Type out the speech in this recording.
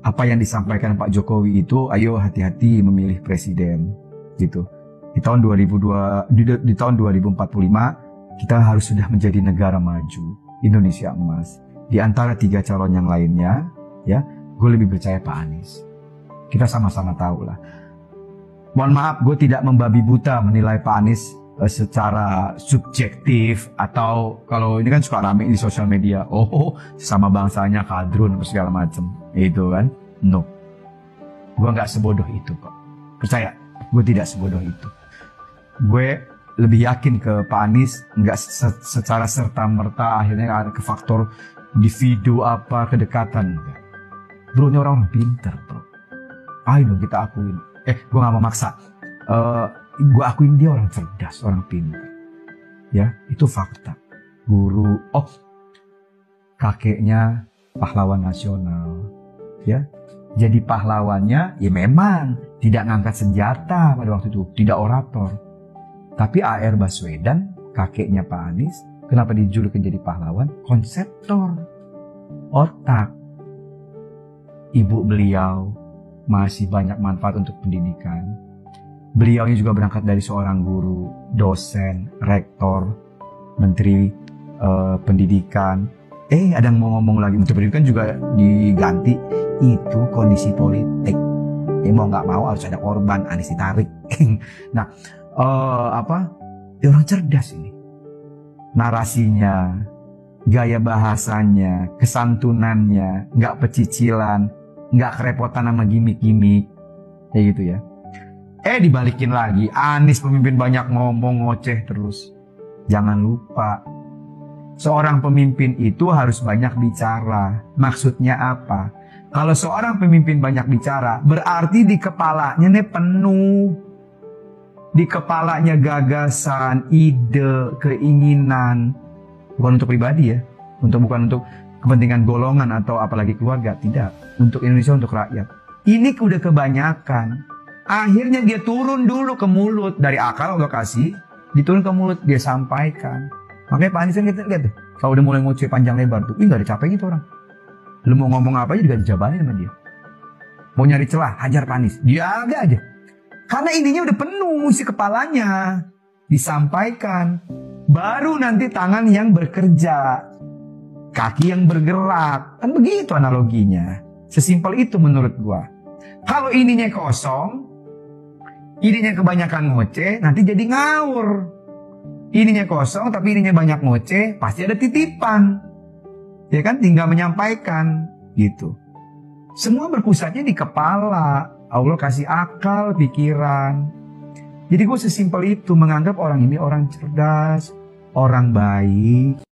apa yang disampaikan Pak Jokowi itu, ayo hati-hati memilih presiden, gitu. Di tahun 2045 kita harus sudah menjadi negara maju, Indonesia emas. Di antara 3 calon yang lainnya, ya, gue lebih percaya Pak Anies. Kita sama-sama tahu lah. Mohon maaf, gue tidak membabi buta menilai Pak Anies secara subjektif, atau kalau ini kan suka rame di sosial media, oh sesama bangsanya kadrun segala macem, itu kan. No, gue nggak sebodoh itu kok, percaya, gue tidak sebodoh itu. Gue lebih yakin ke Pak Anies nggak secara serta merta akhirnya ada ke faktor individu apa kedekatan. Bro, ini orang pinter bro, ayo dong kita akuin. Gue nggak mau maksa. Gue akuin dia orang cerdas, orang pintar. Ya, itu fakta. Guru, kakeknya pahlawan nasional. Ya, jadi pahlawannya, ya memang tidak ngangkat senjata pada waktu itu, tidak orator. Tapi A.R. Baswedan, kakeknya Pak Anies, kenapa dijulukin jadi pahlawan? Konseptor, otak. Ibu beliau masih banyak manfaat untuk pendidikan. Beliau ini juga berangkat dari seorang guru, dosen, rektor, menteri pendidikan. Ada yang mau ngomong lagi, menteri pendidikan juga diganti. Itu kondisi politik. Mau nggak mau harus ada korban, Anies ditarik. Nah, dia orang cerdas ini. Narasinya, gaya bahasanya, kesantunannya, nggak pecicilan, nggak kerepotan sama gimmick-gimmick, kayak gitu ya. Dibalikin lagi, Anies pemimpin banyak ngomong, ngoceh terus. Jangan lupa, seorang pemimpin itu harus banyak bicara. Maksudnya apa? Kalau seorang pemimpin banyak bicara, berarti di kepalanya nih penuh. Di kepalanya gagasan, ide, keinginan. Bukan untuk pribadi ya, bukan untuk kepentingan golongan atau apalagi keluarga, tidak. Untuk Indonesia, untuk rakyat. Ini udah kebanyakan. Akhirnya dia turun dulu ke mulut. Dari akal Allah kasih, diturun ke mulut, dia sampaikan. Makanya Pak Anies kan kita lihat deh, kalau udah mulai ngoceh panjang lebar tuh, gak ada capeknya tuh orang. Lu mau ngomong apa aja juga dijabarin sama dia. Mau nyari celah, hajar Pak Anies, dia ada aja. Karena ininya udah penuh isi kepalanya. Disampaikan. Baru nanti tangan yang bekerja, kaki yang bergerak. Kan begitu analoginya. Sesimpel itu menurut gua. Kalau ininya kosong, ininya kebanyakan ngoceh, nanti jadi ngawur. Ininya kosong tapi ininya banyak ngoceh, pasti ada titipan. Ya kan, tinggal menyampaikan gitu. Semua berpusatnya di kepala. Allah kasih akal, pikiran. Jadi gue sesimpel itu menganggap orang ini orang cerdas, orang baik.